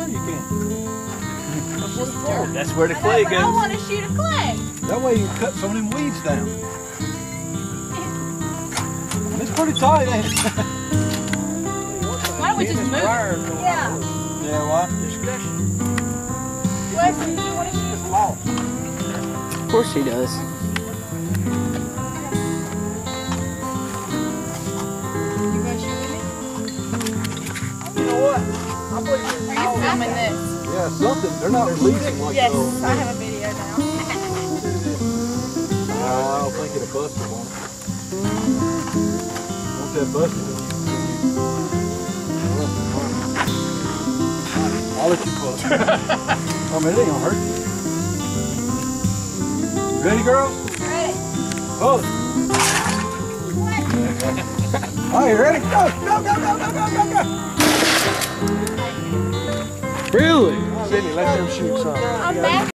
Sure you can. That's where the clay I goes. want to shoot a clay. That way you cut some of them weeds down. It's pretty tight, ain't it? Why don't we just move? Yeah. Yeah, why? Wesley, do you want to shoot a clay? Of course he does. You going to shoot with me? You know what? I believe Are you filming this? yeah, something. They're not releasing like Yes, those. I have a video now. I don't think it'll bust it, won't it? Won't that bust it? I'll let you pull it. I mean, it ain't gonna hurt you. Ready, girls? Ready. Pull it. All right, you ready? Go, go, go, go, go, go, go, go. Really? Sydney, let them shoot some. I'm back.